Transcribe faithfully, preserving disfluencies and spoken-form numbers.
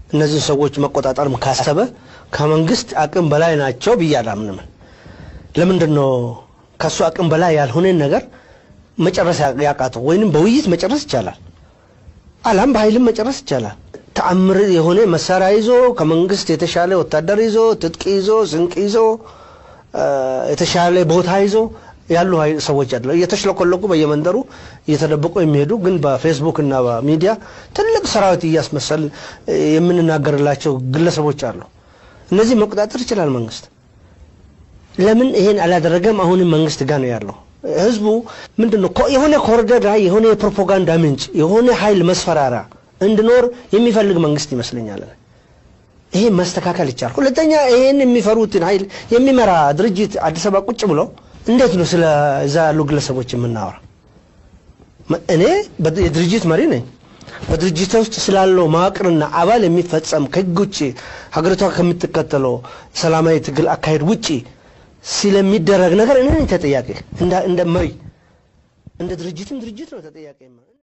እነዚህ ሰዎች መቆጣጠር ካሰበ ከመንግስት አቅም በላይ ናቸው ብያላምንም ለምንድነው ከሱ አቅም በላይ ያልሆነ ነገር መጨረስ ያቃተው ወይንም በውይይት መጨረስ ይቻላል አላም በኃይልም መጨረስ ይቻላል ተአምር የሆነ መሳሪያ ይዞ ከመንግስት የተሻለ ወታደር ይዞ ትጥቅ ይዞ ስንቅ ይዞ የተሻለ ቦታ ይዞ ያሉ ሰዎች አይደሉ እየተሽለኮለኩ በየመንደሩ እየተደበቁ የሚሄዱ ግን በፌስቡክ እና በሚዲያ ትልቅ ሰራዊት ያስመሰል የምንናገርላቸው ግለሰቦች አሉ እነዚህ መቆጣጠር ይችላል መንግስት ለምን ይሄን አላደረገም አሁን መንግስት ጋር ነው ያለው ህዝቡ ምንድነው የሆነ ኮሪደር ላይ የሆነ የፕሮፓጋንዳ ምንጭ የሆነ ኃይል መስፈራራ እንድኖር የሚፈልግ መንግስት ይመስለኛል ይሄ ማስተካከል ይቻላል ሁለተኛ ይሄን የሚፈሩትን ኃይል የሚመራ ድርጅት አዲስ አበባ ቁጭ ብሎ እንዴት ነው ስለ ዛ ያሉ ግለሰቦች የምናወራ እኔ በድርጅት መሪ ነኝ በድርጅት ውስጥ ስላለው ማቅርና አባል የሚፈጸም ከግውጪ ሀገሪቷ ከምትከተለው ሰላማዊ ትግል አካሄድ ውጪ ስለሚደረግ ነገር እኔ ነኝ ተጠያቂ እንደ እንደ መሪ እንደ ድርጅትም ድርጅት ነው ተጠያቂ